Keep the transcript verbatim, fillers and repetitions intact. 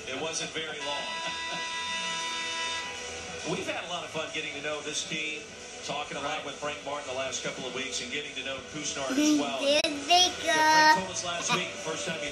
It wasn't very long. We've had a lot of fun getting to know this team, talking a lot with Frank Martin the last couple of weeks, and getting to know Cousinard as well. Did they go? Frank told us last week, the first time you